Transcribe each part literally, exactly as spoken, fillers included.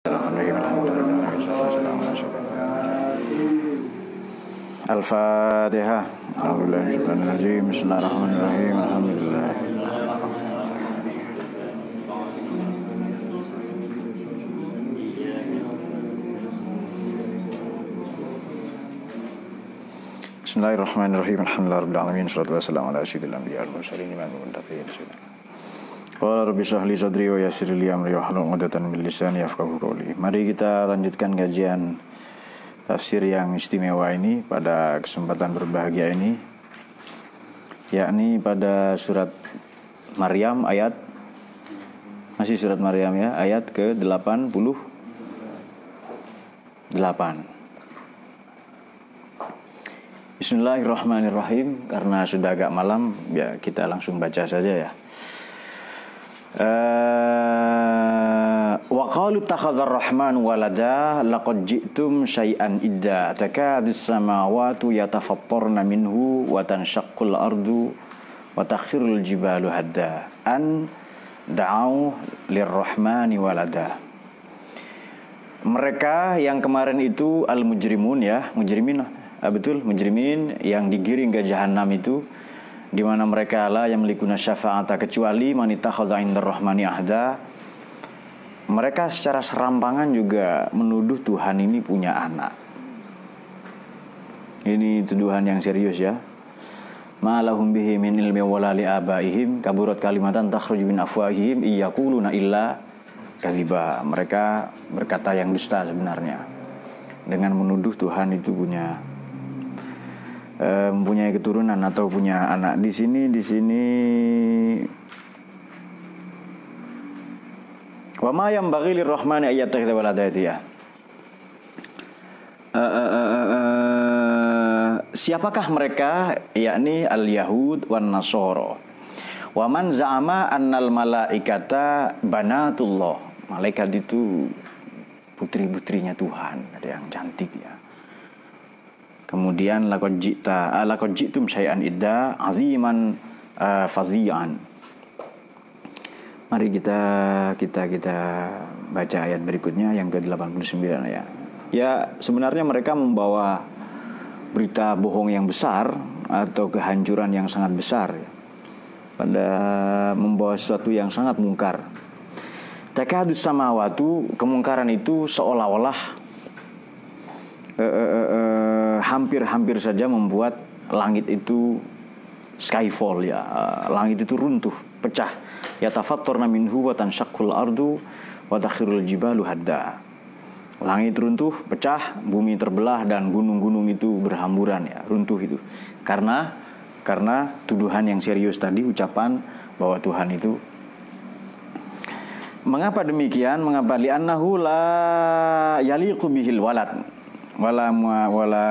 Al-Fatihah. Bismillahirrahmanirrahim. Alhamdulillah. Bismillahirrahmanirrahim. Alhamdulillahirabbil alamin. Wassalatu wassalamu ala asyrofil anbiya'i wal mursalin imamil muttaqin. Qala rabbi shrah li sadri wa yassir li amri wahlul 'uqdatam min lisani yafqahu qawli. Mari kita lanjutkan kajian tafsir yang istimewa ini pada kesempatan berbahagia ini, yakni pada surat Maryam ayat, masih surat Maryam ya, ayat ke delapan puluh delapan. Bismillahirrahmanirrahim. Karena sudah agak malam, ya kita langsung baca saja ya. Uh, wa qalu takhadzar rahman walada laqad ji'tum syai'an idda takadus samawati yatafattarna minhu wa tanshaqqul ardu wa takhirul jibalu hadda an da'u lirrahmani walada. Mereka yang kemarin itu al-mujrimun ya, mujrimin ah, betul, mujrimin yang digiring ke jahanam itu, di mana mereka la yamlikuna syafa'ata kecuali man ittakhadha 'indar rahmani ahda. Mereka secara serampangan juga menuduh Tuhan ini punya anak. Ini tuduhan yang serius ya. Ma lahum bihi min ilmi wala li abaihim kaburat kalimatan takhruju min afwahihim iyaquluna illa kadziba. Mereka berkata yang dusta sebenarnya dengan menuduh Tuhan itu punya mempunyai keturunan atau punya anak. Di sini di sini wa ma yanbaghi lirrahmani ayyattakhidha walada ya. Uh, uh, uh, uh, siapakah mereka? Yakni al-Yahud wan Nasara. Wa man za'ama annal malaikata banatullah. Malaikat itu putri-putrinya Tuhan, ada yang cantik ya. Kemudian laqad ji'ta laqad ji'tum syai'an idda aziman uh, fazi'an. Mari kita kita kita baca ayat berikutnya yang ke delapan puluh sembilan ya. Ya, sebenarnya mereka membawa berita bohong yang besar atau kehancuran yang sangat besar ya. Pada membawa sesuatu yang sangat mungkar. Takadus samawatu, kemungkaran itu seolah-olah Uh, uh, uh, uh, hampir-hampir saja membuat langit itu skyfall ya, uh, langit itu runtuh, pecah. Ya tafattarna minhu wa tanshaqqul ardu wa takhirul jibalu hadda. Langit runtuh, pecah, bumi terbelah dan gunung-gunung itu berhamburan ya, runtuh itu. Karena karena tuduhan yang serius tadi, ucapan bahwa Tuhan itu. Mengapa demikian? Mengapa li'annahu la yaliqu bihil walad. wala wala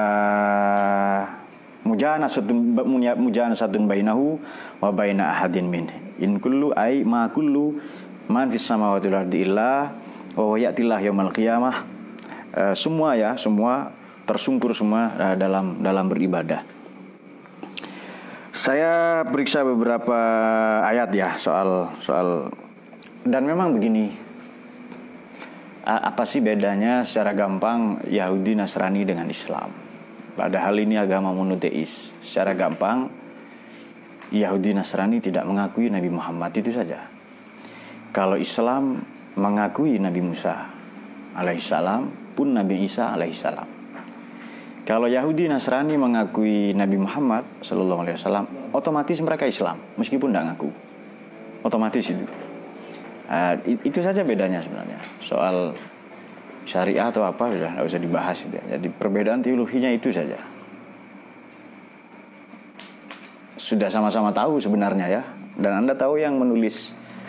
mujana satun mujana satun bainahu wa baina ahadin min in kullu ay ma kullu man fis samawati wal ardi illa wa ya'tillah yaumil qiyamah. Uh, semua ya, semua tersungkur semua uh, dalam dalam beribadah. Saya periksa beberapa ayat ya soal soal dan memang begini. Apa sih bedanya secara gampang Yahudi Nasrani dengan Islam? Padahal ini agama monoteis. Secara gampang Yahudi Nasrani tidak mengakui Nabi Muhammad, itu saja. Kalau Islam mengakui Nabi Musa alaihissalam pun Nabi Isa alaihissalam. Kalau Yahudi Nasrani mengakui Nabi Muhammad sallallahu alaihi wasallam, otomatis mereka Islam meskipun tidak ngaku. Otomatis itu. Uh, itu saja bedanya sebenarnya. Soal syariah atau apa sudah tidak usah dibahas gitu ya. Jadi perbedaan teologinya itu saja. Sudah sama-sama tahu sebenarnya ya. Dan Anda tahu yang menulis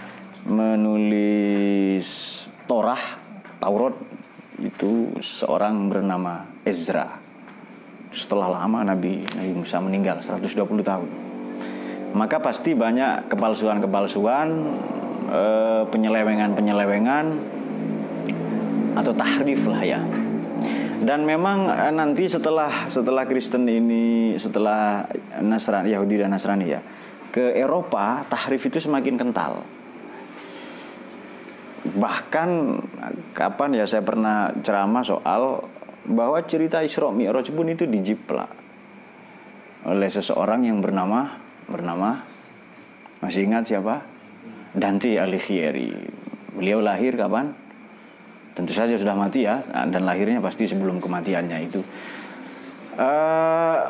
menulis Torah, Taurat itu seorang bernama Ezra. Setelah lama Nabi Nabi Musa meninggal seratus dua puluh tahun. Maka pasti banyak kepalsuan-kepalsuan, penyelewengan-penyelewengan atau tahrif lah ya. Dan memang nanti setelah setelah Kristen ini, setelah Nasrani, Yahudi dan Nasrani ya, ke Eropa tahrif itu semakin kental. Bahkan kapan ya saya pernah ceramah soal bahwa cerita Isra Mi'raj pun itu dijiplak oleh seseorang yang bernama bernama masih ingat siapa? Dante Alighieri. Beliau lahir kapan? Tentu saja sudah mati ya, dan lahirnya pasti sebelum kematiannya itu. Uh,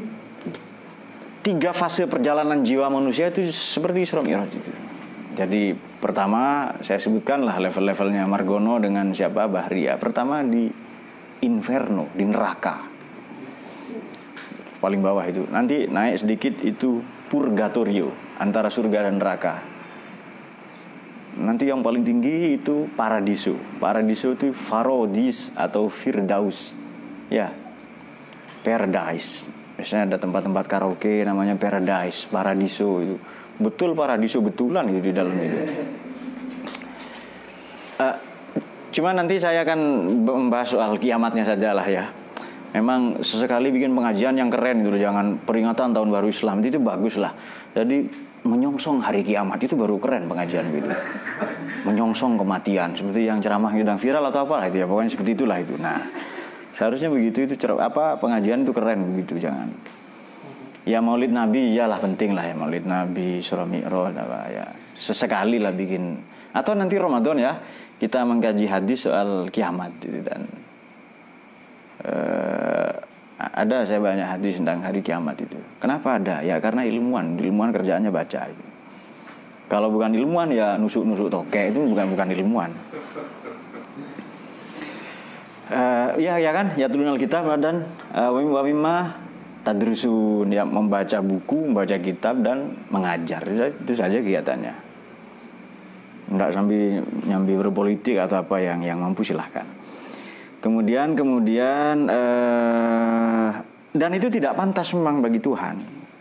tiga fase perjalanan jiwa manusia itu seperti Isra Mi'raj itu. Jadi pertama saya sebutkanlah level-levelnya Margono dengan siapa? Bahria. Pertama di inferno, di neraka. Paling bawah itu. Nanti naik sedikit itu purgatorio, antara surga dan neraka. Nanti yang paling tinggi itu paradiso. Paradiso itu Farodis atau Firdaus. Ya. Paradise. Biasanya ada tempat-tempat karaoke namanya Paradise, Paradiso itu. Betul paradiso betulan itu di dalam itu. Uh, cuma nanti saya akan membahas soal kiamatnya sajalah ya. Memang sesekali bikin pengajian yang keren gitu, jangan peringatan tahun baru Islam itu bagus lah. Jadi menyongsong hari kiamat itu baru keren pengajian gitu. Menyongsong kematian seperti yang ceramah yang viral atau apa itu ya, pokoknya seperti itulah itu. Nah, seharusnya begitu itu apa pengajian itu keren begitu, jangan. Ya Maulid Nabi iyalah penting lah ya, Maulid Nabi, Isra Mi'raj apa ya. Sesekali lah bikin, atau nanti Ramadan ya kita mengkaji hadis soal kiamat gitu. Dan uh, ada saya banyak hadis tentang hari kiamat itu. Kenapa ada? Ya karena ilmuwan, ilmuwan kerjaannya baca itu. Kalau bukan ilmuwan ya nusuk-nusuk tokek, itu bukan bukan ilmuwan. Uh, ya ya kan, ya tulunal kitab dan uh, wa mimma tadrusun, ya membaca buku, membaca kitab dan mengajar. Itu saja kegiatannya. Enggak sambil nyambi berpolitik atau apa yang yang mampu silahkan. Kemudian kemudian eh, dan itu tidak pantas memang bagi Tuhan.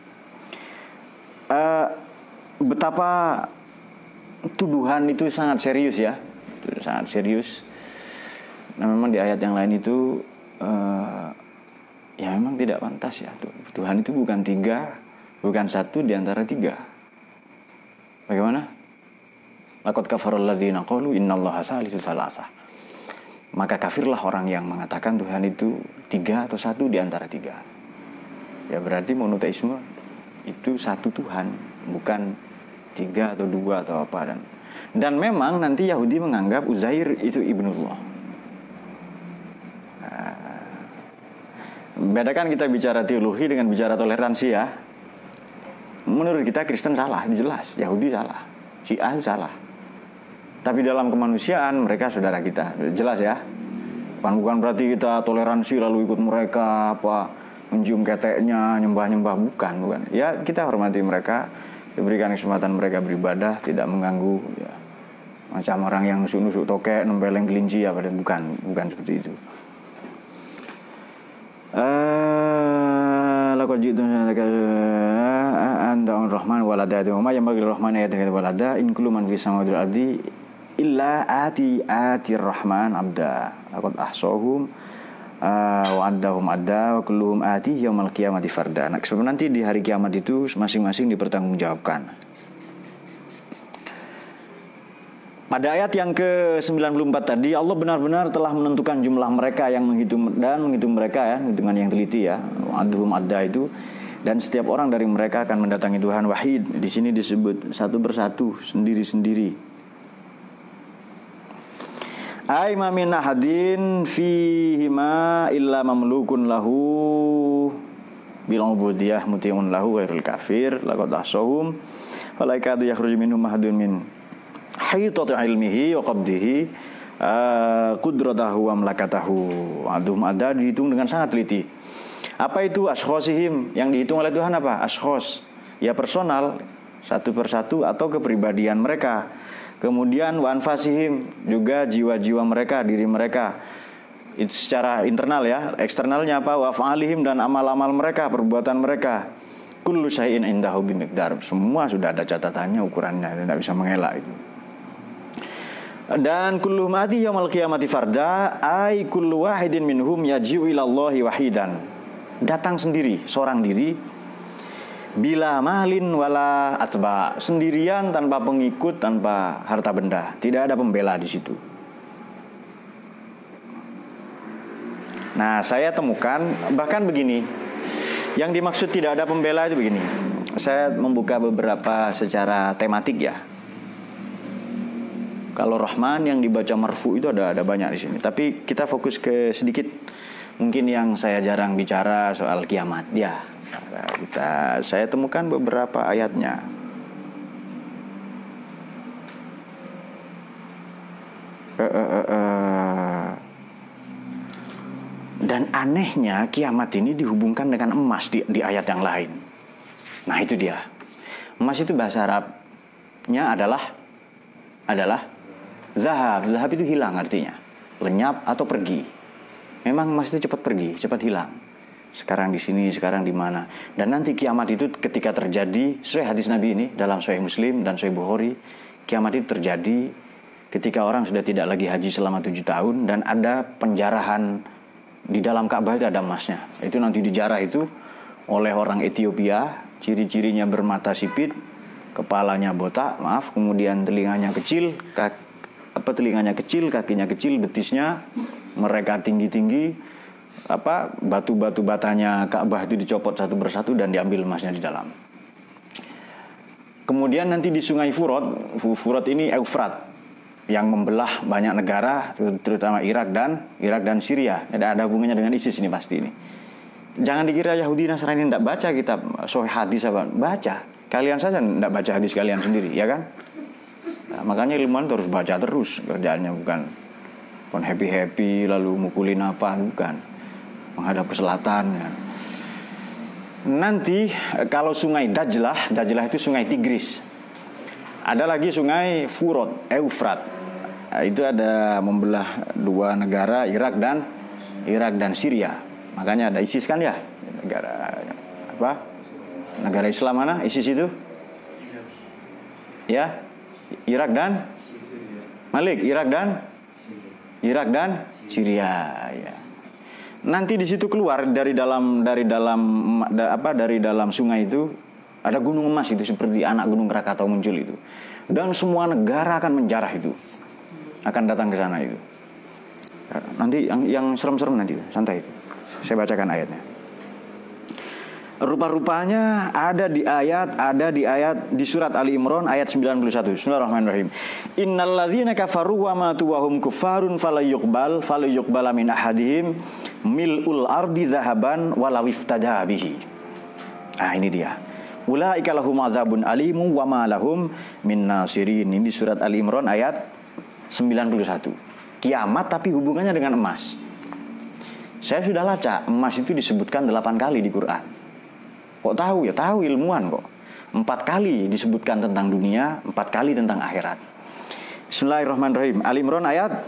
Eh, betapa tuduhan itu sangat serius ya, itu sangat serius. Nah memang di ayat yang lain itu eh, ya memang tidak pantas ya. Tuhan itu bukan tiga, bukan satu di antara tiga. Bagaimana? Laqad kafarul ladzina qalu innallaha salisu salasah. Maka kafirlah orang yang mengatakan Tuhan itu tiga atau satu di antara tiga. Ya berarti monoteisme itu satu Tuhan, bukan tiga atau dua atau apa. Dan dan memang nanti Yahudi menganggap Uzair itu ibnullah. Bedakan kita bicara teologi dengan bicara toleransi ya. Menurut kita Kristen salah, jelas. Yahudi salah, Syiah salah. Tapi dalam kemanusiaan mereka saudara kita, jelas ya. Bukan bukan berarti kita toleransi lalu ikut mereka apa mencium keteknya, nyembah-nyembah, bukan, bukan. Ya kita hormati mereka, diberikan kesempatan mereka beribadah, tidak mengganggu ya. Macam orang yang nusuk-nusuk tokek, nempeleng kelinci apa, bukan, bukan seperti itu. Laqad ji'tum anta ar-rahman walada wa yang bagi rahman ayat walada in kullu man fis samawati wal ardi illa ati atir rahman abda laqad ahsahum wa addahum adda wa kulluhum ati yaumil qiyamati farda. Nah, nanti di hari kiamat itu masing-masing dipertanggungjawabkan. Pada ayat yang ke sembilan puluh empat tadi Allah benar-benar telah menentukan jumlah mereka yang menghitung dan menghitung mereka ya dengan yang teliti ya. Adhum adda itu, dan setiap orang dari mereka akan mendatangi Tuhan wahid. Di sini disebut satu persatu, sendiri-sendiri. Ai ma min ahadin fihi ma illa mamlukun lahu bil ubudiyah muti'un lahu ghairul kafir laqad ahsahum walaikadu yakhruju minhum mahadun min haitatu ilmihi wa qabdihi uh, qudratahu wa amlakatahu. Adhum ada dihitung dengan sangat teliti. Apa itu ashkhosihim? Yang dihitung oleh Tuhan apa? Ashkhos, ya personal, satu persatu atau kepribadian mereka. Kemudian wa anfasihim, juga jiwa-jiwa mereka, diri mereka. Itu secara internal ya. Eksternalnya apa? Wa fa'alihim, dan amal-amal mereka, perbuatan mereka. Kullu syai'in indahu bimiqdar. Semua sudah ada catatannya, ukurannya, tidak bisa mengelak itu. Dan kullu mati yaumil qiyamati farda, ai kullu wahidin minhum yaji'u ila Allahi wahidan. Datang sendiri, seorang diri Bila malin wala atba, sendirian tanpa pengikut, tanpa harta benda, tidak ada pembela di situ. Nah, saya temukan bahkan begini, yang dimaksud tidak ada pembela itu begini. Saya membuka beberapa secara tematik ya. Kalau Rahman yang dibaca marfu itu ada ada banyak di sini. Tapi kita fokus ke sedikit mungkin yang saya jarang bicara soal kiamat ya. Nah, kita saya temukan beberapa ayatnya. Uh, uh, uh, uh. Dan anehnya kiamat ini dihubungkan dengan emas di, di ayat yang lain. Nah itu dia. Emas itu bahasa Arabnya adalah adalah zahab. Zahab itu hilang artinya, lenyap atau pergi. Memang emas itu cepat pergi, cepat hilang. Sekarang di sini, sekarang di mana. Dan nanti kiamat itu ketika terjadi, sesuai hadis Nabi ini dalam Sahih Muslim dan Sahih Bukhari, kiamat itu terjadi ketika orang sudah tidak lagi haji selama tujuh tahun dan ada penjarahan di dalam Ka'bah itu ada emasnya. Itu nanti dijarah itu oleh orang Ethiopia, ciri-cirinya bermata sipit, kepalanya botak, maaf, kemudian telinganya kecil, kaki, apa telinganya kecil, kakinya kecil, betisnya mereka tinggi-tinggi, apa batu-batu batanya Ka'bah itu dicopot satu persatu dan diambil emasnya di dalam. Kemudian nanti di Sungai Furat, Furat ini Eufrat yang membelah banyak negara, terutama Irak dan Irak dan Syria. Ada ada hubungannya dengan ISIS ini pasti ini. Jangan dikira Yahudi Nasrani tidak baca kitab Sahih hadis apa, baca. Kalian saja tidak baca hadis kalian sendiri, ya kan? Nah, makanya ilmuwan terus baca terus, kerjaannya bukan bukan happy-happy lalu mukulin apa, bukan. Menghadap ke selatan ya. Nanti kalau sungai Dajlah, Dajlah itu sungai Tigris. Ada lagi sungai Furat, Eufrat. Nah, itu ada membelah dua negara, Irak dan Irak dan Syria. Makanya ada ISIS kan ya, negara apa? Negara Islam mana? ISIS itu? Ya, Irak dan Malik, Irak dan Irak dan Syria. Ya. Nanti di situ keluar dari dalam dari dalam apa? Dari dalam sungai itu ada gunung emas itu seperti anak gunung Krakatau muncul itu. Dan semua negara akan menjarah itu, akan datang ke sana itu. Nanti yang yang serem-serem nanti, santai itu. Saya bacakan ayatnya. Rupa-rupanya ada di ayat, ada di ayat di surat Ali Imran ayat sembilan puluh satu. Bismillahirrahmanirrahim. Innalladzina kafaru wa matu wa hum kuffarun falayuqbal falayuqbala min ahadihim mil'ul ardi zahaban walau iftada bihi. Ah ini dia. Ulaika lahum azabun alimu wa ma lahum min nasirin. Ini di surat Ali Imran ayat sembilan puluh satu. Kiamat tapi hubungannya dengan emas. Saya sudah lacak, emas itu disebutkan delapan kali di Quran. Kok tahu ya? Tahu ilmuwan kok. Empat kali disebutkan tentang dunia, empat kali tentang akhirat. Bismillahirrahmanirrahim. Ali Imran ayat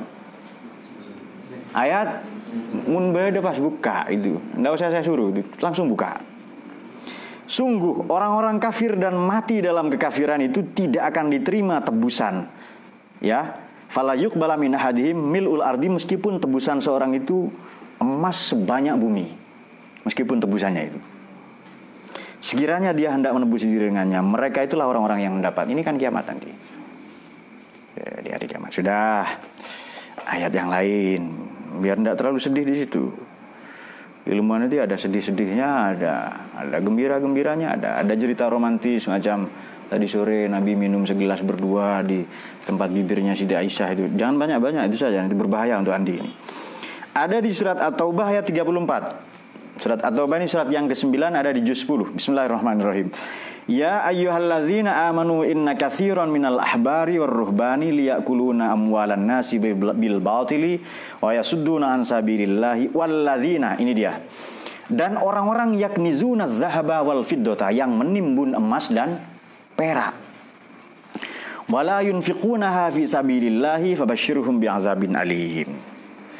ayat mun beda pas buka itu. Enggak usah saya suruh, langsung buka. Sungguh orang-orang kafir dan mati dalam kekafiran itu tidak akan diterima tebusan. Ya, fala yuqbala min ahadihim mil'ul ardi, meskipun tebusan seorang itu emas sebanyak bumi, meskipun tebusannya itu. Sekiranya dia hendak menebus diri dengannya, mereka itulah orang-orang yang mendapat. Ini kan kiamat nanti. Ya, di hari kiamat. Sudah ayat yang lain, biar tidak terlalu sedih di situ. Ilmuwan itu ada sedih-sedihnya, ada ada gembira-gembiranya, ada ada cerita romantis macam tadi sore Nabi minum segelas berdua di tempat bibirnya Siti Aisyah itu. Jangan banyak-banyak, itu saja, nanti berbahaya untuk Andi ini. Ada di surat At-Taubah ayat tiga puluh empat. Surat At-Taubah ini surat yang kesembilan, ada di juz sepuluh. Bismillahirrahmanirrahim. Ya ayyuhalladzina amanu inna katsiran minal ahbari war ruhbani liyakuluna amwalan nasi bil batili wa yasudduna an sabilillahi walladzina, ini dia. Dan orang-orang yaknizuna zahaba wal fiddata, yang menimbun emas dan perak. Wala yunfiqunaha fi sabilillahi fabashshirhum bi'adzabin alim.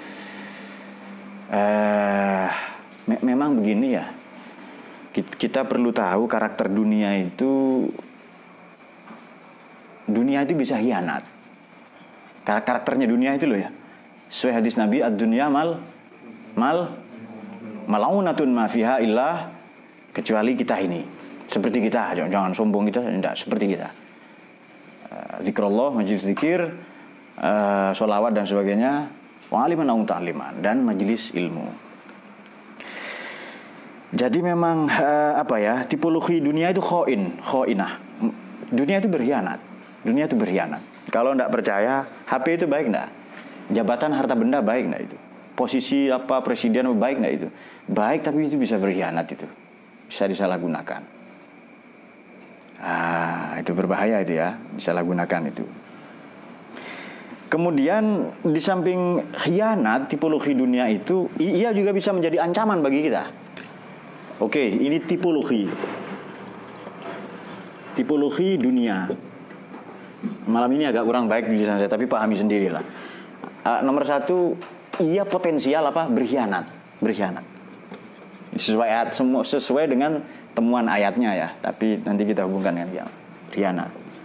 Uh, me memang begini ya, kita perlu tahu karakter dunia itu. Dunia itu bisa hianat. Karakternya dunia itu loh ya. Sesuai hadis Nabi, ad-dunya mal mal malaunatun ma fiha illa, kecuali kita ini. seperti kita, jangan, jangan sombong kita, tidak seperti kita. Uh, zikrullah, majelis zikir, uh, sholawat dan sebagainya, wa'aliman au ta'liman, dan majelis ilmu. Jadi memang uh, apa ya, tipologi dunia itu khoin, khoinah. Dunia itu berkhianat, dunia itu berkhianat. Kalau tidak percaya, H P itu baik tidak? Jabatan harta benda baik tidak itu? Posisi apa presiden baik tidak itu? Baik, tapi itu bisa berkhianat itu, bisa disalahgunakan. Ah, itu berbahaya itu ya, disalahgunakan itu. Kemudian di samping khianat, tipologi dunia itu, ia juga bisa menjadi ancaman bagi kita. Oke, ini tipologi, tipologi dunia. Malam ini agak kurang baik di lisan saya, tapi pahami sendirilah. Uh, nomor satu, ia potensial apa? Berkhianat, berkhianat. Sesuai ayat, semua sesuai dengan temuan ayatnya ya. Tapi nanti kita hubungkan dengan khianat.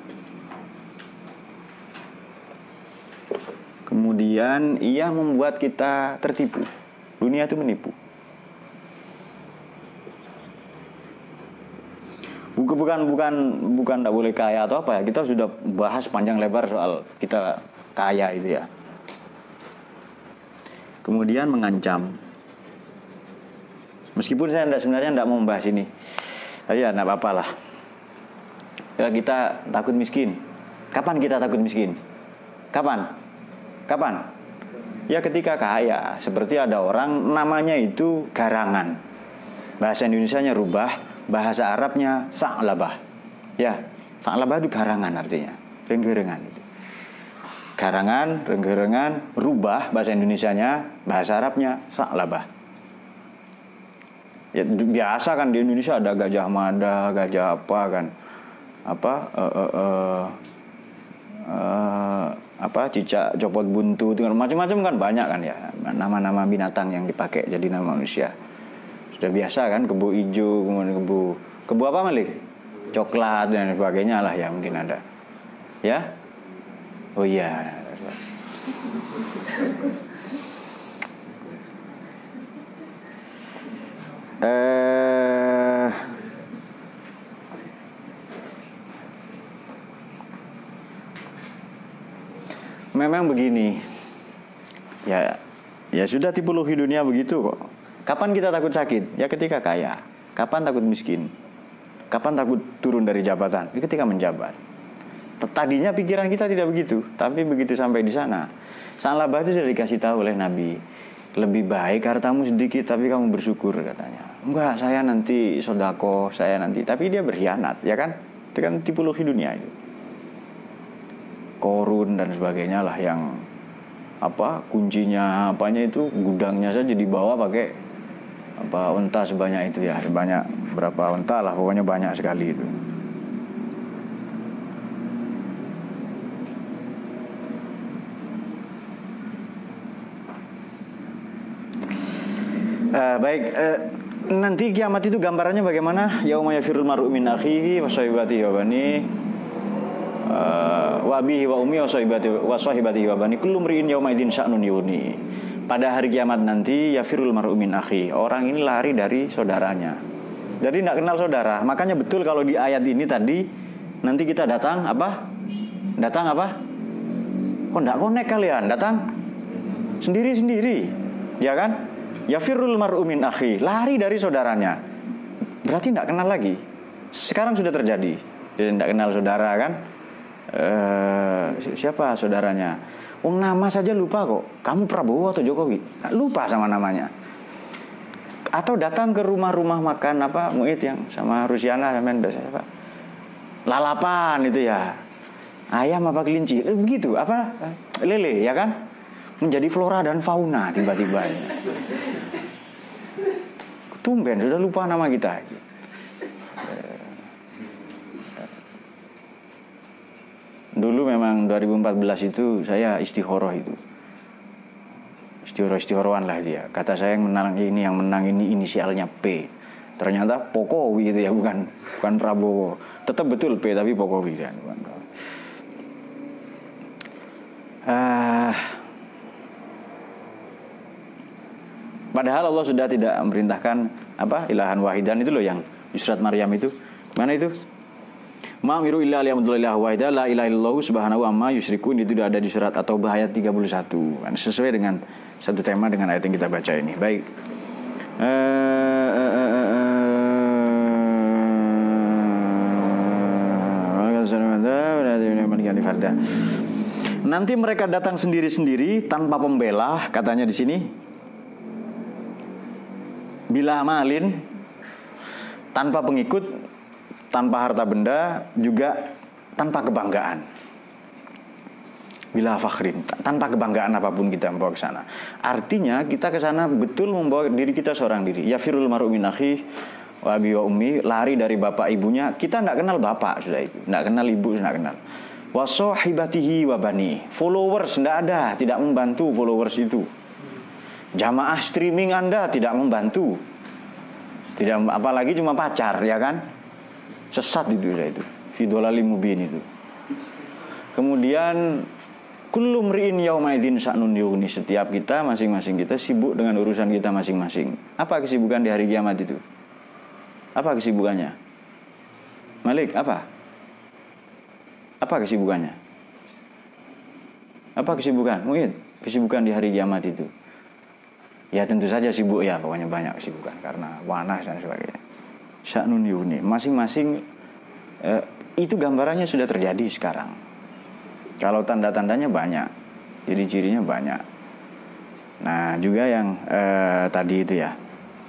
Kemudian ia membuat kita tertipu. Dunia itu menipu. Bukan bukan bukan tidak boleh kaya atau apa ya. Kita sudah bahas panjang lebar soal kita kaya itu ya. Kemudian mengancam. Meskipun saya enggak, sebenarnya tidak mau membahas ini. Tapi ya tidak apa-apa lah. Ya, kita takut miskin. Kapan kita takut miskin? Kapan? Kapan? Ya ketika kaya. Seperti ada orang namanya itu garangan. Bahasa Indonesianya rubah. Bahasa Arabnya sa'labah. Ya, sa'labah itu garangan artinya. Renggerengan itu. Garangan, renggerengan, rubah bahasa Indonesianya, bahasa Arabnya sa'labah. Ya biasa kan di Indonesia ada Gajah Mada, gajah apa kan? Apa uh, uh, uh, uh, apa cicak copot buntu, macam-macam kan banyak kan ya. Nama-nama binatang yang dipakai jadi nama manusia. Sudah biasa kan, kebu hijau, kemudian kebu kebu apa Malik? Coklat dan sebagainya lah ya, mungkin ada. Ya? Oh iya. Eh Memang begini. Ya, ya sudah tipologi dunia begitu kok. Kapan kita takut sakit? Ya ketika kaya. Kapan takut miskin? Kapan takut turun dari jabatan? Ya ketika menjabat. Tadinya pikiran kita tidak begitu, tapi begitu sampai di sana, Sa'labah itu sudah dikasih tahu oleh Nabi. Lebih baik hartamu sedikit tapi kamu bersyukur katanya. Enggak, saya nanti sodako, saya nanti. Tapi dia berkhianat, ya kan? Itu kan tipologi dunia itu. Korun dan sebagainya lah yang apa kuncinya apanya itu gudangnya saja dibawa pakai apa unta sebanyak itu ya, sebanyak berapa unta lah, pokoknya banyak sekali itu. Uh, baik, uh, nanti kiamat itu gambarannya bagaimana? Yauma yafirul mar'u min akhihi wa sahibatihi wa bani uh, wa abihi wa ummi wa sahibatihi wa sahibatihi wa bani kullu mri'in yauma idzin sya'nun yughni. Pada hari kiamat nanti yafirul mar'u min akhi. Orang ini lari dari saudaranya. Jadi tidak kenal saudara. Makanya betul kalau di ayat ini tadi nanti kita datang apa? Datang apa? Kok tidak connect kalian? Datang sendiri-sendiri. Ya kan? Yafirul mar'u min akhi. Lari dari saudaranya. Berarti tidak kenal lagi. Sekarang sudah terjadi. Jadi tidak kenal saudara kan? Uh, siapa saudaranya? Wong nama saja lupa kok. Kamu Prabowo atau Jokowi? Lupa sama namanya. Atau datang ke rumah-rumah makan apa Muid yang sama Rusiana sama biasa apa? Lalapan itu ya. Ayam apa kelinci? Eh, begitu apa? Lele ya kan? Menjadi flora dan fauna tiba-tiba. Tumben sudah lupa nama kita. Dulu memang dua ribu empat belas itu saya istihoroh itu. Istihoroh-istihorohan lah dia. Kata saya yang menang ini, yang menang ini inisialnya P. Ternyata Pokowi itu ya, bukan bukan Prabowo. Tetap betul P tapi Pokowi kan. Uh, padahal Allah sudah tidak memerintahkan apa ilahan wahidan itu loh yang di surat Maryam itu. Mana itu? Ma'amiru illa liya'budulillaha wahda la ilaha illallahu subhanahu amma yusyrikun. Itu sudah ada di surat At-Taubah ayat tiga puluh satu. Sesuai dengan satu tema dengan ayat yang kita baca ini. Baik. Uh, uh, uh, uh, uh, Nanti mereka datang sendiri-sendiri tanpa pembela, katanya di sini. Bila amalin, tanpa pengikut, tanpa harta benda, juga tanpa kebanggaan. Bila fakhrin, tanpa kebanggaan apapun kita membawa ke sana. Artinya kita ke sana betul membawa diri kita seorang diri. Ya firul mar'u min akhihi wa abi wa ummi, lari dari bapak ibunya. Kita tidak kenal bapak sudah itu, tidak kenal ibu, tidak kenal. Wa sahibatihi wa bani, followers tidak ada, tidak membantu followers itu. Jamaah streaming Anda tidak membantu. Tidak, apalagi cuma pacar, ya kan? Sesat itu sudah itu. Fi dhalalim mubin itu. Kemudian kullu mri'in yauma idzin sya'nun yughni, setiap kita masing-masing kita sibuk dengan urusan kita masing-masing. Apa kesibukan di hari kiamat itu? Apa kesibukannya? Malik, apa? Apa kesibukannya? Apa kesibukan? Mungkin kesibukan di hari kiamat itu. Ya tentu saja sibuk ya, pokoknya banyak kesibukan karena panas dan sebagainya. Sya'nun yughni, masing-masing eh, itu gambarannya sudah terjadi sekarang. Kalau tanda-tandanya banyak, jadi cirinya banyak. Nah juga yang eh, tadi itu ya.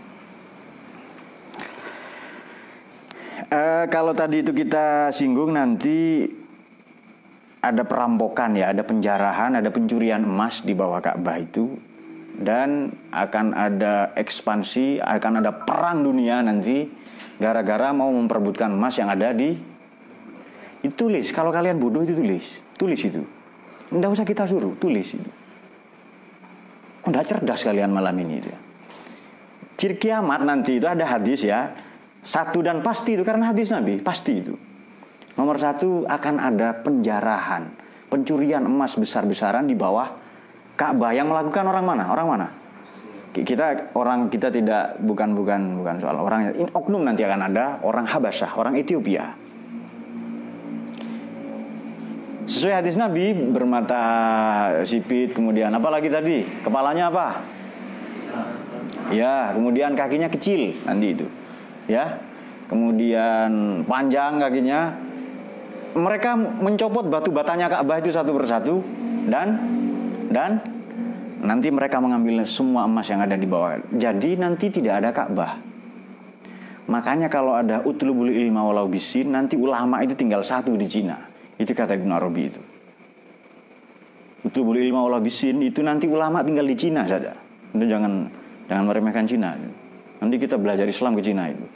Eh, kalau tadi itu kita singgung nanti ada perampokan ya, ada penjarahan, ada pencurian emas di bawah Ka'bah itu. Dan akan ada ekspansi, akan ada perang dunia nanti gara-gara mau memperebutkan emas yang ada di. Itu tulis, kalau kalian bodoh itu tulis. Tulis itu. Tidak usah kita suruh, tulis itu. Kok tidak cerdas kalian malam ini dia. Ciri kiamat nanti itu ada hadis ya. Satu dan pasti itu karena hadis Nabi, pasti itu. Nomor satu akan ada penjarahan, pencurian emas besar-besaran di bawah Ka'bah. Yang melakukan orang mana? Orang mana? Kita orang kita tidak bukan bukan bukan soal orang. In oknum nanti akan ada orang Habasyah, orang Ethiopia. Sesuai hadis Nabi, bermata sipit, kemudian apa lagi tadi? Kepalanya apa? Ya, kemudian kakinya kecil nanti itu. Ya. Kemudian panjang kakinya. Mereka mencopot batu batanya Ka'bah itu satu persatu dan Dan nanti mereka mengambil semua emas yang ada di bawah. Jadi nanti tidak ada Ka'bah. Makanya kalau ada utlubul ilma walau bisin, nanti ulama itu tinggal satu di Cina. Itu kata Ibnu Arabi itu. Utlubul ilma walau bisin itu nanti ulama tinggal di Cina saja. Itu jangan jangan meremehkan Cina. Nanti kita belajar Islam ke Cina itu.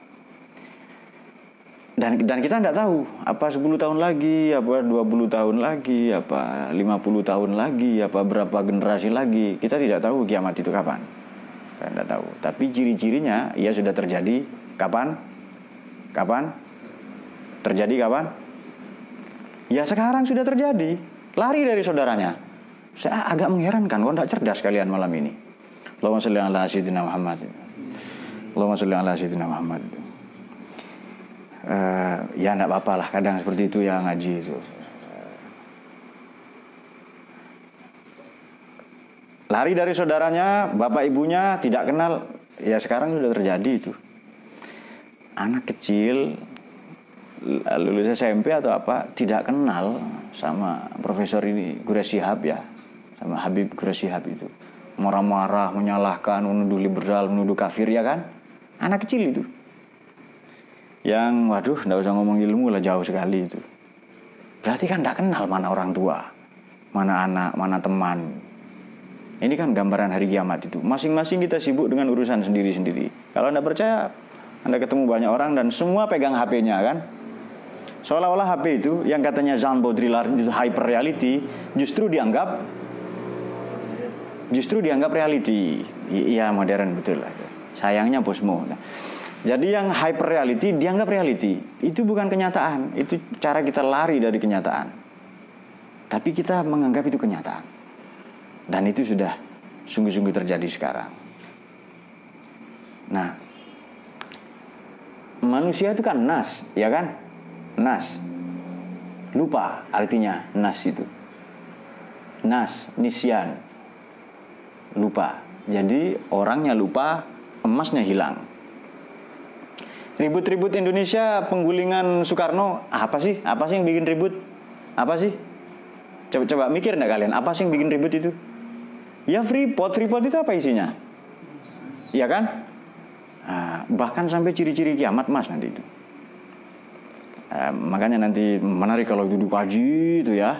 Dan, dan kita tidak tahu apa sepuluh tahun lagi, apa dua puluh tahun lagi, apa lima puluh tahun lagi, apa berapa generasi lagi. Kita tidak tahu kiamat itu kapan. Kita tidak tahu. Tapi ciri-cirinya ya sudah terjadi kapan? Kapan? Terjadi kapan? Ya sekarang sudah terjadi. Lari dari saudaranya. Saya agak mengherankan, kok tidak cerdas kalian malam ini. Allahumma sholli ala sayyidina Muhammad. Allahumma sholli ala sayyidina Muhammad. Uh, ya enggak apa-apa lah, kadang seperti itu ya ngaji itu. Lari dari saudaranya, bapak ibunya tidak kenal. Ya sekarang sudah terjadi itu. Anak kecil lulus S M P atau apa tidak kenal sama profesor ini Quraish Shihab ya, sama Habib Quraish Shihab itu. Marah-marah, menyalahkan, menuduh liberal, menuduh kafir ya kan? Anak kecil itu. Yang waduh tidak usah ngomong ilmu lah, jauh sekali itu. Berarti kan tidak kenal mana orang tua, mana anak, mana teman. Ini kan gambaran hari kiamat itu. Masing-masing kita sibuk dengan urusan sendiri-sendiri. Kalau Anda percaya, Anda ketemu banyak orang dan semua pegang H P-nya kan. Seolah-olah H P itu yang katanya Jean Baudrillard itu hyper reality, justru dianggap justru dianggap reality. Iya modern betul lah. Sayangnya posmo. Nah, jadi yang hyper reality dianggap reality. Itu bukan kenyataan. Itu cara kita lari dari kenyataan. Tapi kita menganggap itu kenyataan. Dan itu sudah sungguh-sungguh terjadi sekarang. Nah, manusia itu kan nas, ya kan? Nas. Lupa artinya nas itu. Nas, nisyan. Lupa. Jadi orangnya lupa, emasnya hilang. Ribut-ribut Indonesia, penggulingan Soekarno, apa sih? Apa sih yang bikin ribut? Apa sih? Coba-coba mikir enggak kalian, apa sih yang bikin ribut itu? Ya Freeport, Freeport itu apa isinya? Iya kan? Nah, bahkan sampai ciri-ciri kiamat mas nanti itu. Uh, makanya nanti menarik kalau itu dikaji itu ya.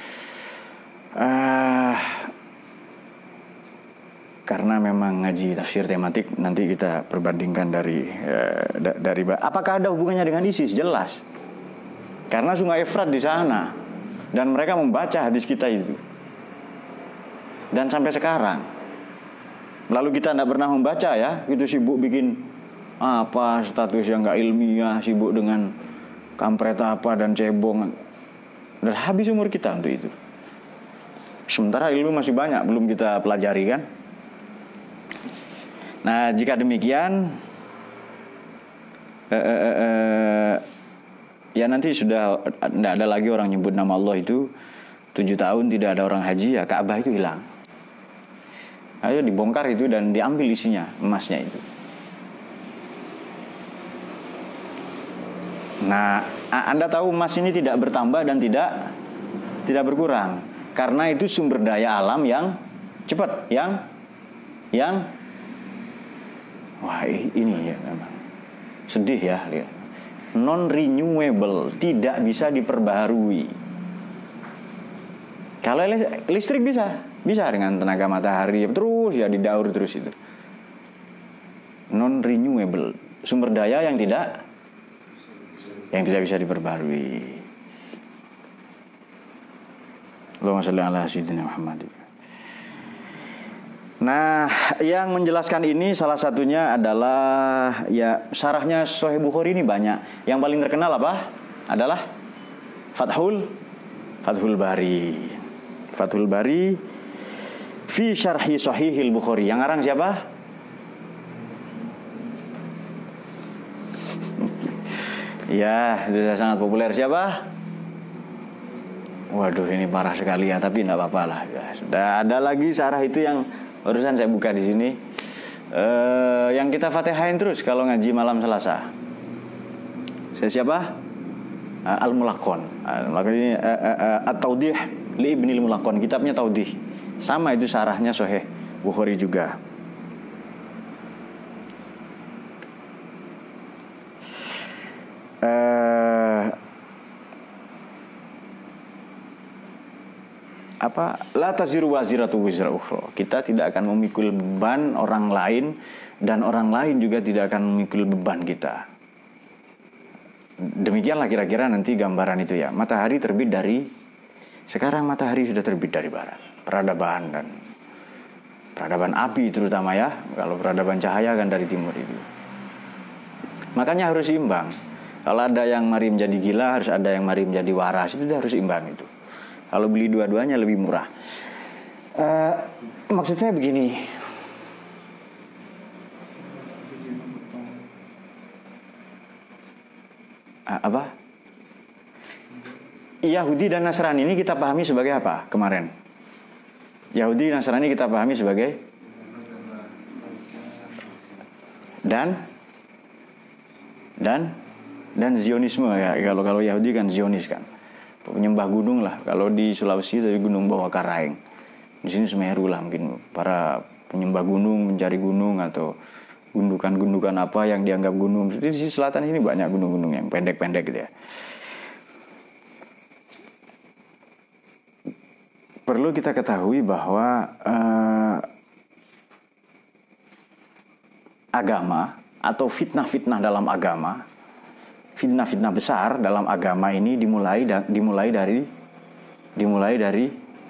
Uh, karena memang ngaji tafsir tematik nanti kita perbandingkan dari uh, da- dari apakah ada hubungannya dengan ISIS? Jelas. Karena Sungai Efrat di sana dan mereka membaca hadis kita itu. Dan sampai sekarang. Lalu kita tidak pernah membaca ya, itu sibuk bikin apa status yang nggak ilmiah, sibuk dengan kampret apa dan cebong, dan habis umur kita untuk itu. Sementara ilmu masih banyak belum kita pelajari kan. Nah jika demikian, eh, eh, eh, ya nanti sudah tidak ada lagi orang nyebut nama Allah itu. Tujuh tahun tidak ada orang haji, ya Ka'bah itu hilang. Ayo dibongkar itu dan diambil isinya, emasnya itu. Nah, Anda tahu emas ini tidak bertambah dan tidak tidak berkurang karena itu sumber daya alam yang cepat, yang yang wah ini ya memang sedih ya, lihat. Non renewable, tidak bisa diperbaharui. Kalau listrik bisa, bisa dengan tenaga matahari terus ya didaur terus itu. Non renewable, sumber daya yang tidak yang tidak bisa diperbarui. Allahumma shalli ala sayyidina Muhammad. Nah, yang menjelaskan ini salah satunya adalah ya syarahnya Sahih Bukhari ini banyak. Yang paling terkenal apa? Adalah Fathul Fathul Bari. Fathul Bari fi syarhi Sahihil Bukhari. Yang ngarang siapa? Ya, itu sangat populer. Siapa? Waduh, ini parah sekali ya, tapi tidak apa-apa lah. Ya, sudah ada lagi syarah itu yang barusan saya buka di sini. Uh, yang kita Fatihain terus kalau ngaji malam Selasa. Saya siapa? Uh, Al-Mulaqon. Uh, ini uh, uh, uh, At-Taudih li Ibnil Mulaqon. Kitabnya Taudih. Sama itu syarahnya Sahih Bukhari juga. Apa la taziru waziratu wizra ukhra. Kita tidak akan memikul beban orang lain dan orang lain juga tidak akan memikul beban kita. Demikianlah kira-kira nanti gambaran itu ya. Matahari terbit dari sekarang matahari sudah terbit dari barat. Peradaban dan peradaban api terutama ya. Kalau peradaban cahaya kan dari timur itu. Makanya harus imbang. Kalau ada yang mari menjadi gila, harus ada yang mari menjadi waras. Itu harus imbang itu. Kalau beli dua-duanya lebih murah. Uh, maksud saya begini. Uh, apa? Yahudi dan Nasrani ini kita pahami sebagai apa kemarin? Yahudi dan Nasrani kita pahami sebagai dan dan dan Zionisme ya. Kalau kalau Yahudi kan Zionis kan. Penyembah gunung lah. Kalau di Sulawesi dari Gunung Bawah Karaeng. Di sini Semeru lah mungkin para penyembah gunung mencari gunung atau gundukan-gundukan apa yang dianggap gunung. Di sisi selatan ini banyak gunung-gunung yang pendek-pendek gitu ya. Perlu kita ketahui bahwa uh, agama atau fitnah-fitnah dalam agama, fitnah-fitnah besar dalam agama ini dimulai da, dimulai dari dimulai dari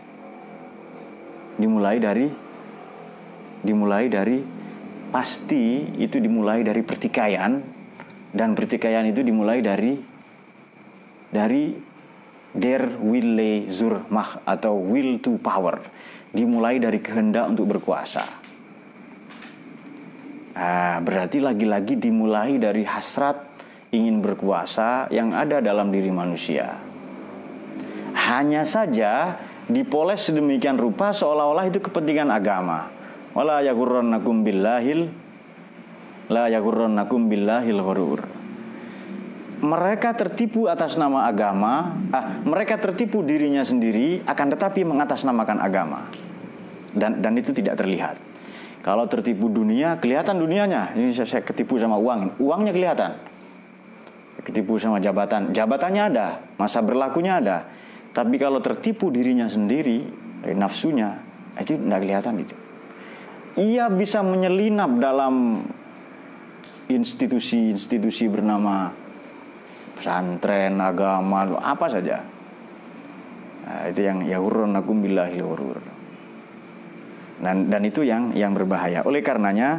dimulai dari dimulai dari pasti itu dimulai dari pertikaian, dan pertikaian itu dimulai dari dari der Wille zur Macht atau will to power, dimulai dari kehendak untuk berkuasa. Nah, berarti lagi-lagi dimulai dari hasrat ingin berkuasa yang ada dalam diri manusia. Hanya saja dipoles sedemikian rupa seolah-olah itu kepentingan agama. Wala yaghurrannakum billahil la yaghurrannakum billahil ghurur. Mereka tertipu atas nama agama, ah, mereka tertipu dirinya sendiri, akan tetapi mengatasnamakan agama. Dan dan itu tidak terlihat. Kalau tertipu dunia, kelihatan dunianya. Ini saya, saya ketipu sama uang, uangnya kelihatan. Ketipu sama jabatan, jabatannya ada, masa berlakunya ada. Tapi kalau tertipu dirinya sendiri, nafsunya, itu tidak kelihatan itu. Ia bisa menyelinap dalam institusi-institusi bernama pesantren, agama, apa saja. Nah, itu yang yaghurrannakum billahil ghurur. Dan dan itu yang yang berbahaya. Oleh karenanya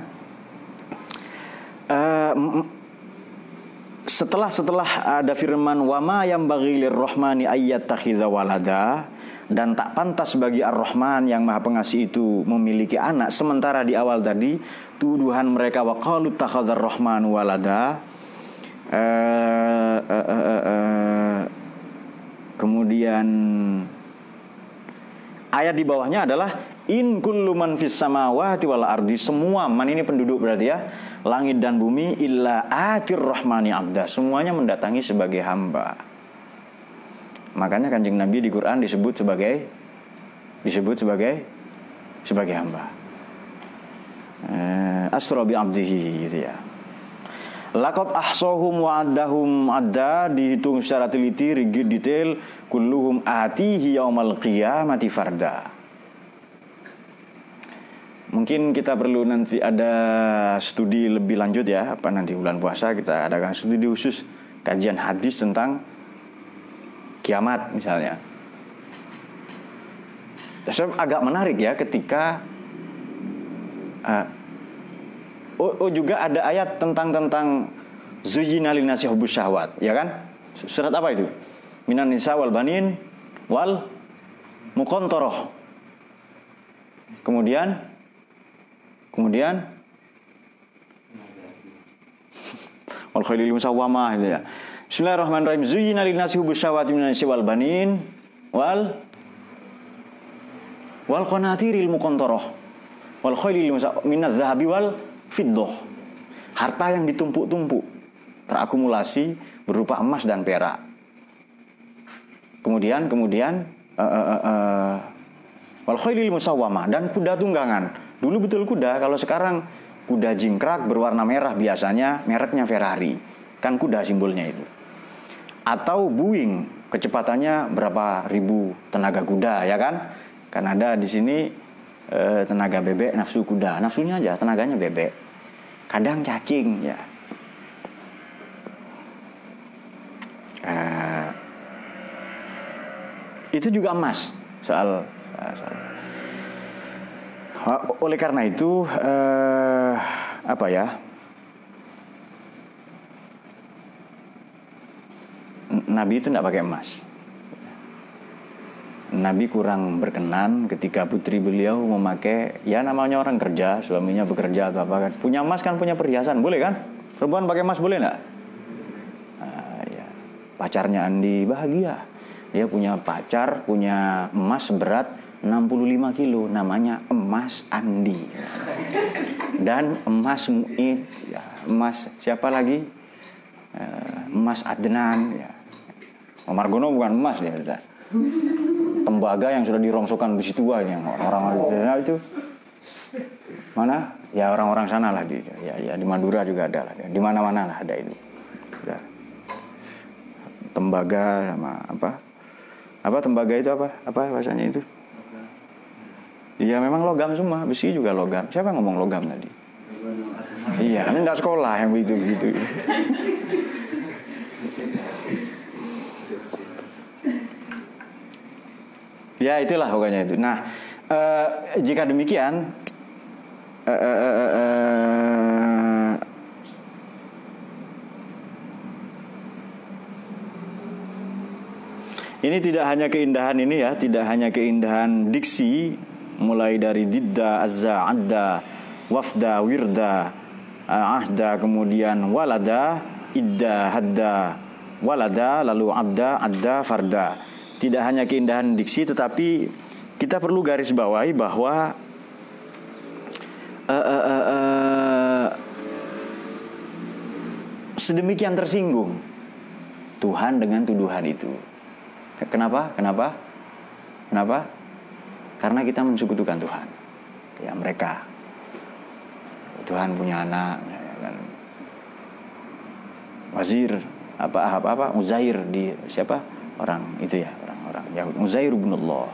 uh, setelah setelah ada firman wama yang bagi lirrahmani ayyattakhidza walada, dan tak pantas bagi Ar-Rahman yang Maha Pengasih itu memiliki anak, sementara di awal tadi tuduhan mereka waqalu takhadzar rahmanu walada. Uh, uh, uh, uh, uh, kemudian ayat di bawahnya adalah in kullu man fis samawati wal ardi, semua man ini penduduk berarti ya, langit dan bumi, illa atir rahmani abda, semuanya mendatangi sebagai hamba. Makanya Kanjeng Nabi di Quran disebut sebagai disebut sebagai sebagai hamba. Eh, asra bi abdihi gitu ya. Laqad ahsahum wa addahum adda, dihitung secara teliti, rigid, detail. Kulluhum atihi yaumal qiyamati farda. Mungkin kita perlu nanti ada studi lebih lanjut ya, apa nanti bulan puasa kita adakan studi khusus kajian hadis tentang kiamat misalnya. Saya agak menarik ya ketika uh, Oh, oh juga ada ayat tentang tentang zuyyina linnasi hubbus syahwat, ya kan? Surat apa itu? Minan nisa wal banin wal muqantarah. Kemudian kemudian wal khailil musawwamah itu ya. Bismillahirrahmanirrahim. Zuyyina linnasi hubbus syahwati minan nisa wal banin wal wal qanatiril muqantarah wal khailil musawwamah minaz zahabi wal fiddah, harta yang ditumpuk-tumpuk terakumulasi berupa emas dan perak. Kemudian kemudian uh, uh, uh, wal khailil musawwamah, dan kuda tunggangan. Dulu betul kuda, kalau sekarang kuda jingkrak berwarna merah biasanya mereknya Ferrari. Kan kuda simbolnya itu. Atau Boeing, kecepatannya berapa ribu tenaga kuda, ya kan? Kan ada di sini E, tenaga bebek, nafsu kuda, nafsunya aja, tenaganya bebek, kadang cacing ya. E, itu juga emas soal, soal. Oleh karena itu e, apa ya, Nabi itu tidak pakai emas. Nabi kurang berkenan ketika putri beliau memakai, ya namanya orang kerja, suaminya bekerja atau apa kan, punya emas kan, punya perhiasan, boleh kan? Perempuan pakai emas boleh nggak? Nah, ya. Pacarnya Andi bahagia, dia punya pacar, punya emas seberat enam puluh lima kilo, namanya emas Andi. Dan emas Mu'id, ya. Emas siapa lagi? Emas Adnan, ya. Margono bukan emas dia, ya. Tembaga yang sudah dirongsokkan besi tua yang orang-orang itu mana? Ya orang-orang sana lah di, ya, ya di Madura juga ada lah, di mana-mana lah ada itu. Ya. Tembaga sama apa? Apa tembaga itu apa? Apa bahasanya itu? Iya memang logam semua, besi juga logam. Siapa yang ngomong logam tadi? Iya, ini enggak sekolah yang begitu-begitu. Ya itulah pokoknya itu. Nah, uh, jika demikian, uh, uh, uh, uh, ini tidak hanya keindahan ini ya, tidak hanya keindahan diksi, mulai dari didda, azza, adda, wafda, wirda, ahda, kemudian walada, idda, hadda, walada, lalu abda, adda, farda. Tidak hanya keindahan diksi, tetapi kita perlu garis bawahi bahwa uh, uh, uh, uh, sedemikian tersinggung Tuhan dengan tuduhan itu. Kenapa? Kenapa? Kenapa? Karena kita mensekutukan Tuhan. Ya, mereka Tuhan punya anak, kan? Wazir apa apa apa Uzair di siapa orang itu ya orang-orang Yahudi, Uzair ibn Allah.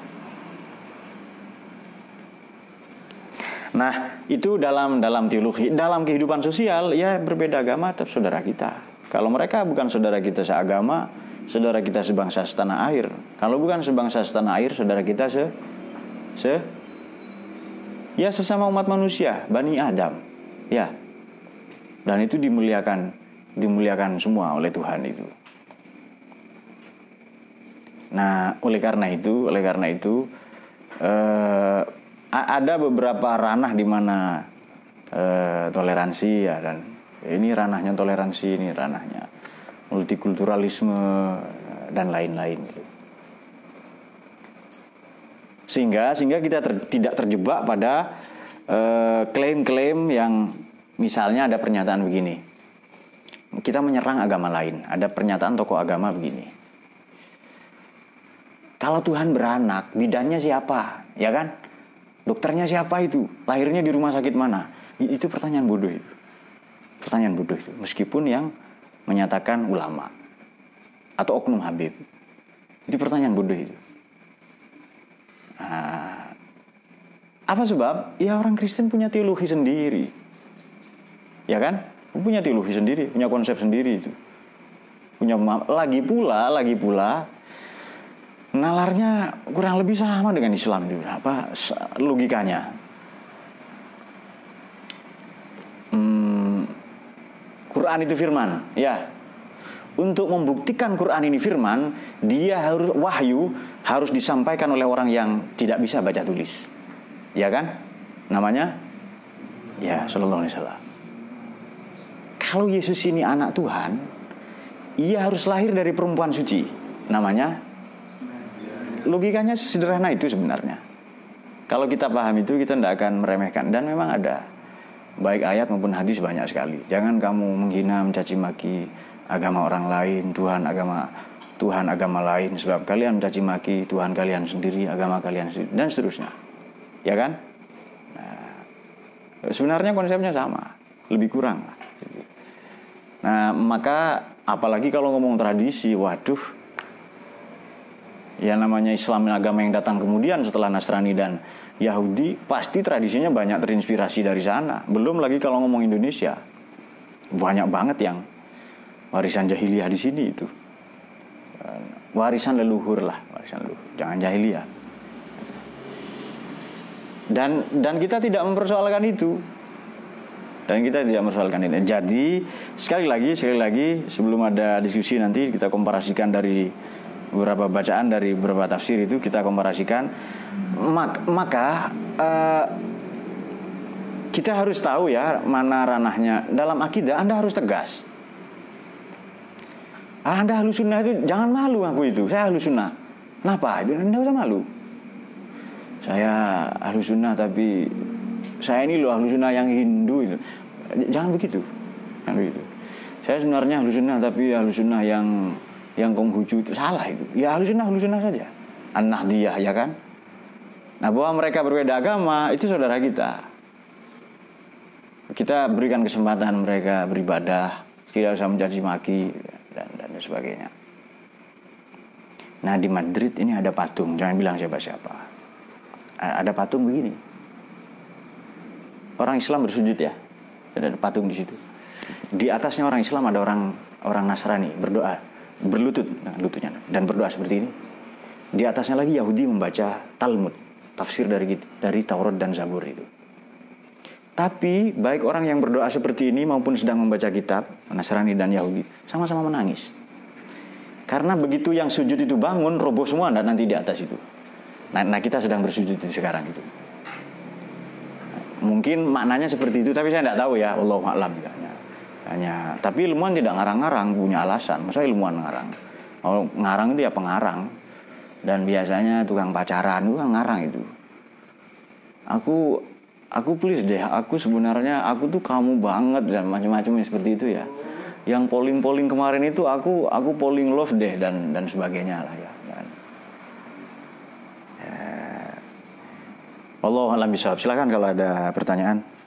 Nah, itu dalam dalam teologi, dalam kehidupan sosial ya berbeda agama tetap saudara kita. Kalau mereka bukan saudara kita seagama, saudara kita sebangsa setanah air. Kalau bukan sebangsa setanah air, saudara kita se se ya sesama umat manusia, Bani Adam. Ya, dan itu dimuliakan, dimuliakan semua oleh Tuhan itu. Nah, oleh karena itu, oleh karena itu, eh, ada beberapa ranah di mana eh, toleransi ya, dan ini ranahnya toleransi, ini ranahnya multikulturalisme dan lain-lain gitu. Sehingga, sehingga kita ter, tidak terjebak pada klaim-klaim uh, yang misalnya ada pernyataan begini, kita menyerang agama lain, ada pernyataan tokoh agama begini, kalau Tuhan beranak, bidannya siapa, ya kan, dokternya siapa itu, lahirnya di rumah sakit mana, itu pertanyaan bodoh itu, pertanyaan bodoh itu, meskipun yang menyatakan ulama atau oknum Habib, itu pertanyaan bodoh itu. Nah, apa sebab? Ya orang Kristen punya teologi sendiri. Ya kan? Punya teologi sendiri, punya konsep sendiri itu. Punya lagi pula, lagi pula nalarnya kurang lebih sama dengan Islam itu. Apa logikanya? Hmm, Quran itu firman, ya. Untuk membuktikan Quran ini firman, dia harus wahyu harus disampaikan oleh orang yang tidak bisa baca tulis. Ya kan? Namanya ya sallallahu alaihi wasallam. Kalau Yesus ini anak Tuhan, ia harus lahir dari perempuan suci. Namanya logikanya sederhana itu sebenarnya. Kalau kita paham itu, kita tidak akan meremehkan. Dan memang ada, baik ayat maupun hadis banyak sekali. Jangan kamu menghina, mencaci maki agama orang lain, Tuhan agama Tuhan agama lain, sebab kalian mencaci maki Tuhan kalian sendiri, agama kalian sendiri, dan seterusnya. Ya kan? Nah, sebenarnya konsepnya sama, lebih kurang. Nah, maka apalagi kalau ngomong tradisi, waduh, ya namanya Islam agama yang datang kemudian setelah Nasrani dan Yahudi, pasti tradisinya banyak terinspirasi dari sana. Belum lagi kalau ngomong Indonesia, banyak banget yang warisan jahiliyah di sini itu. Warisan leluhur lah, warisan leluhur, jangan jahiliyah. Dan dan kita tidak mempersoalkan itu. Dan kita tidak mempersoalkan ini. Jadi sekali lagi, sekali lagi sebelum ada diskusi nanti kita komparasikan dari beberapa bacaan dari beberapa tafsir itu, kita komparasikan. Maka, maka uh, kita harus tahu ya mana ranahnya. Dalam akidah Anda harus tegas. Anda Ahlus Sunnah itu jangan malu aku itu. Saya Ahlus Sunnah. Kenapa? Anda usah malu. Saya Ahlus Sunnah tapi saya ini loh Ahlus Sunnah yang Hindu itu. Jangan begitu. Jangan begitu. Saya sebenarnya Ahlus Sunnah tapi Ahlus Sunnah yang yang Konghucu itu salah itu. Ya Ahlus Sunnah Ahlus Sunnah saja. An-Nahdiyah ya kan. Nah, bahwa mereka berbeda agama itu saudara kita. Kita berikan kesempatan mereka beribadah, tidak usah mencaci maki dan dan sebagainya. Nah, di Madrid ini ada patung, jangan bilang siapa-siapa. Ada patung begini. Orang Islam bersujud ya. Ada patung di situ. Di atasnya orang Islam ada orang orang Nasrani berdoa, berlutut dengan lututnya dan berdoa seperti ini. Di atasnya lagi Yahudi membaca Talmud, tafsir dari dari Taurat dan Zabur itu. Tapi baik orang yang berdoa seperti ini maupun sedang membaca kitab, Nasrani dan Yahudi, sama-sama menangis. Karena begitu yang sujud itu bangun, roboh semua nanti di atas itu. Nah, nah kita sedang bersujud itu sekarang itu. Mungkin maknanya seperti itu, tapi saya tidak tahu ya, Allahu a'lam. Hanya, tapi ilmuwan tidak ngarang-ngarang, punya alasan. Masa ilmuwan ngarang? Kalau ngarang itu ya pengarang. Dan biasanya tukang pacaran itu kan ngarang itu. Aku, aku please deh. Aku sebenarnya aku tuh kamu banget dan macam-macam seperti itu ya. Yang polling-polling kemarin itu aku, aku polling love deh dan dan sebagainya lah ya. Allah alam bisawab. Silakan kalau ada pertanyaan.